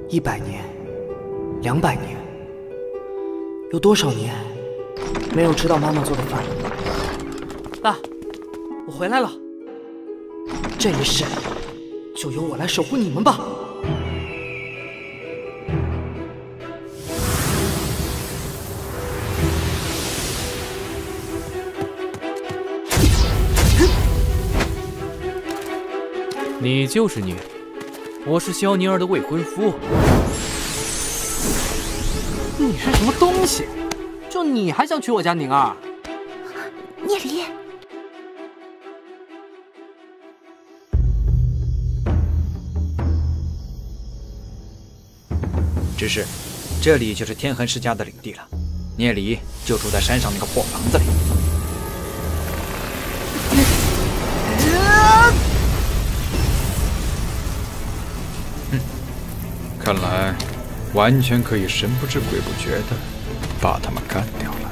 100年、200年，有多少年没有吃到妈妈做的饭？爸，我回来了。这一世就由我来守护你们吧。 你就是聂里，我是萧宁儿的未婚夫。 你是什么东西？就你还想娶我家宁儿？ 聂离， 只是，这里就是天痕世家的领地了。聂离就住在山上那个破房子里。看来完全可以神不知鬼不觉的把他们干掉了。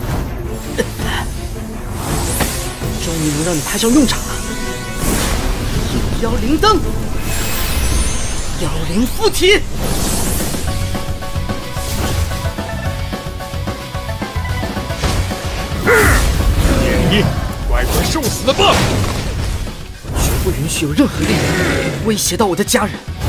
终于能让你派上用场了！引妖灵灯，妖灵附体。 聂离，乖乖受死吧！ 绝不允许有任何力量威胁到我的家人。